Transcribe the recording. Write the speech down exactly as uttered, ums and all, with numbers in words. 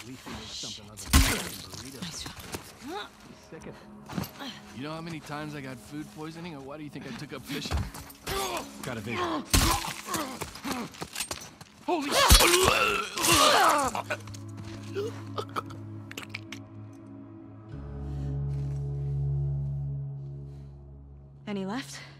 At least we made something other than burritos. Nice job. Sick of it. You know how many times I got food poisoning, or why do you think I took up fishing? Got a vision. Holy Any left?